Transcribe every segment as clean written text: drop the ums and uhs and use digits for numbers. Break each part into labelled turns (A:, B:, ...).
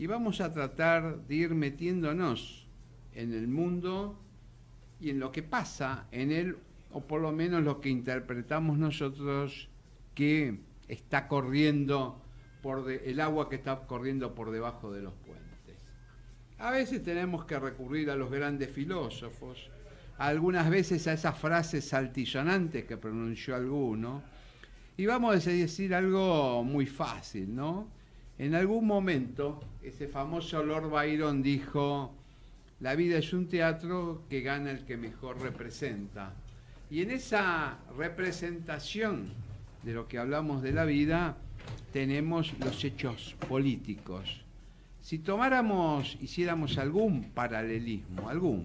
A: y vamos a tratar de ir metiéndonos en el mundo y en lo que pasa en él, o por lo menos lo que interpretamos nosotros que está corriendo el agua que está corriendo por debajo de los puentes. A veces tenemos que recurrir a los grandes filósofos, algunas veces a esas frases altisonantes que pronunció alguno, y vamos a decir algo muy fácil, ¿no? En algún momento, ese famoso Lord Byron dijo: la vida es un teatro que gana el que mejor representa. Y en esa representación de lo que hablamos de la vida, tenemos los hechos políticos. Si hiciéramos algún paralelismo,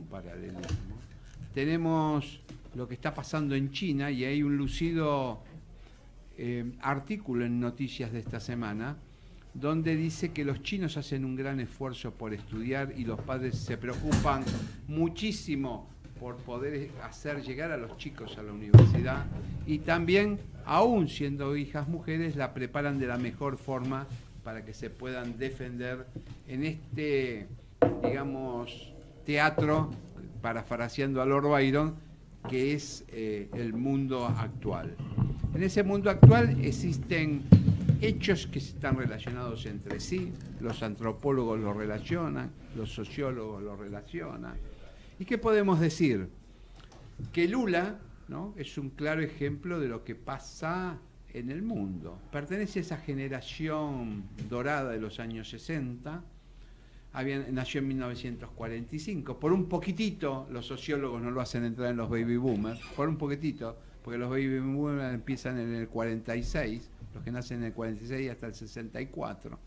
A: tenemos lo que está pasando en China, y hay un lucido artículo en Noticias de esta semana, donde dice que los chinos hacen un gran esfuerzo por estudiar y los padres se preocupan muchísimo por poder hacer llegar a los chicos a la universidad, y también, aún siendo hijas mujeres, la preparan de la mejor forma para que se puedan defender en este, digamos, teatro, parafraseando a Lord Byron, que es el mundo actual. En ese mundo actual existen hechos que están relacionados entre sí, los antropólogos lo relacionan, los sociólogos lo relacionan. ¿Y qué podemos decir? Que Lula, ¿no?, es un claro ejemplo de lo que pasa en el mundo. Pertenece a esa generación dorada de los años 60, nació en 1945, por un poquitito, los sociólogos no lo hacen entrar en los baby boomers, por un poquitito, porque los baby boomers empiezan en el 46, los que nacen en el 46 hasta el 64.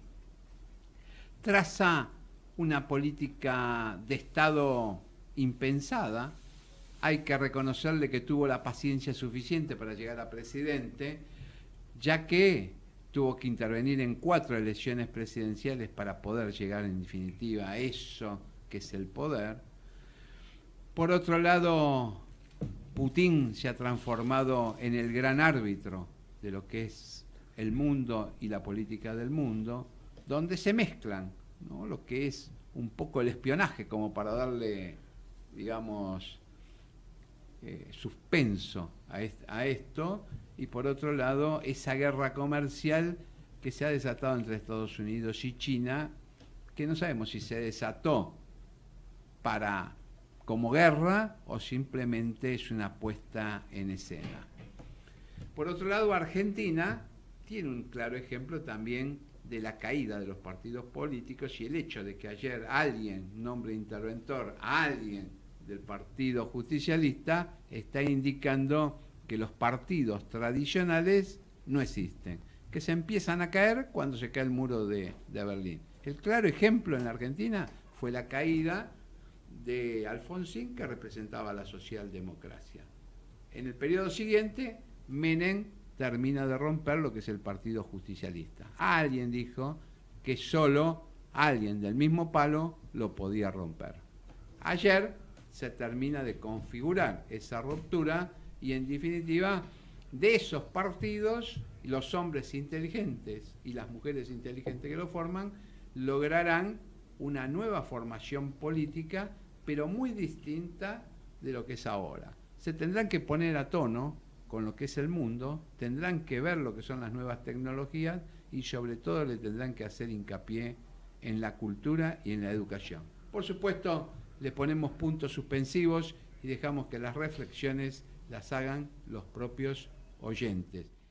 A: Traza una política de Estado impensada. Hay que reconocerle que tuvo la paciencia suficiente para llegar a presidente, ya que tuvo que intervenir en 4 elecciones presidenciales para poder llegar en definitiva a eso que es el poder. Por otro lado, Putin se ha transformado en el gran árbitro de lo que es el mundo y la política del mundo, donde se mezclan, ¿no?, lo que es un poco el espionaje, como para darle, digamos, suspenso a esto, y por otro lado esa guerra comercial que se ha desatado entre Estados Unidos y China, que no sabemos si se desató como guerra o simplemente es una puesta en escena. Por otro lado, Argentina tiene un claro ejemplo también de la caída de los partidos políticos, y el hecho de que ayer nombre interventor a alguien del Partido Justicialista está indicando que los partidos tradicionales no existen, que se empiezan a caer cuando se cae el muro de Berlín. El claro ejemplo en la Argentina fue la caída de Alfonsín, que representaba la socialdemocracia. En el periodo siguiente, Menem termina de romper lo que es el Partido Justicialista. Alguien dijo que solo alguien del mismo palo lo podía romper. Ayer se termina de configurar esa ruptura, y en definitiva de esos partidos, los hombres inteligentes y las mujeres inteligentes que lo forman lograrán una nueva formación política, pero muy distinta de lo que es ahora. Se tendrán que poner a tono con lo que es el mundo, tendrán que ver lo que son las nuevas tecnologías, y sobre todo le tendrán que hacer hincapié en la cultura y en la educación. Por supuesto, le ponemos puntos suspensivos y dejamos que las reflexiones las hagan los propios oyentes.